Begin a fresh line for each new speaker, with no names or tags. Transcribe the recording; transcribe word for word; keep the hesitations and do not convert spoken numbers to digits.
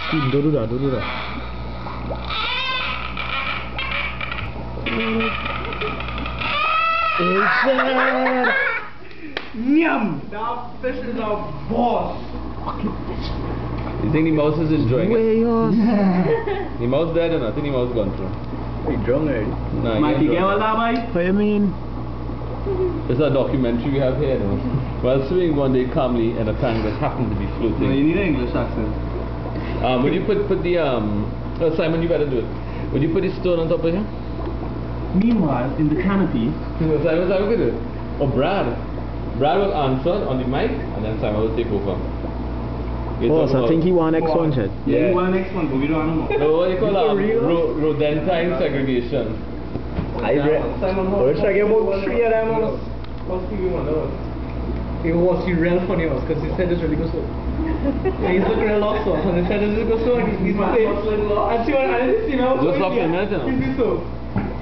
Steve, don't do that, don't do that.
Yum! That fish is a boss.
You think the mouse is enjoying it?
Way yours.
The mouse dead or not? I think the mouse gone through.
He drunk already.
Nah,
Mikey,
he
get
ain't
all
drunk.
that, boy?
What you mean?
It's a documentary we have here, no? While swimming one day calmly in a tank that happened to be
No, you
floating.
need an English accent.
Um, would you put put the um? Oh, Simon, you better do it. Would you put the stone on top of him?
Meanwhile, in the canopy,
No, Simon, Simon could do it. Or Brad. Brad will answer on the mic, and then Simon will take over. Okay,
Oh,
talk
so I
about-
think he won next one, Chad.
yeah,
Yeah.
you want the next one, but we don't want no more.
No, what do you call
For
um,
real?
ro rodentine segregation.
I read. I wish I get about three of them.
What's the one?
It was real funny because he said it's really good so. Yeah, he's looking real lost so, and he said it's really good so, and he's saying, and she went, and I didn't see me.
Just stop the minute, you know.
He's so.